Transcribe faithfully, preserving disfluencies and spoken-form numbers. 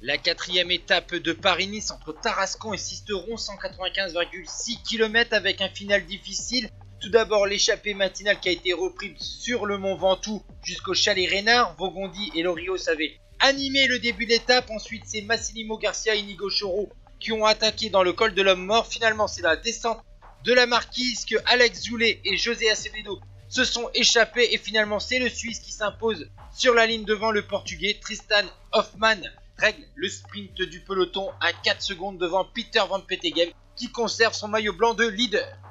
La quatrième étape de Paris-Nice entre Tarascon et Sisteron, cent quatre-vingt-quinze virgule six kilomètres avec un final difficile. Tout d'abord l'échappée matinale qui a été reprise sur le mont Ventoux jusqu'au chalet Reynard. Vaugondi et Lorios avaient animé le début d'étape. Ensuite c'est Massimiliano Garcia et Inigo Choro qui ont attaqué dans le col de l'homme mort. Finalement c'est la descente de la Marquise que Alex Zoulet et José Acevedo se sont échappés. Et finalement c'est le Suisse qui s'impose sur la ligne devant le Portugais. Tristan Hoffmann règle le sprint du peloton à quatre secondes devant Peter Van Petegem qui conserve son maillot blanc de leader.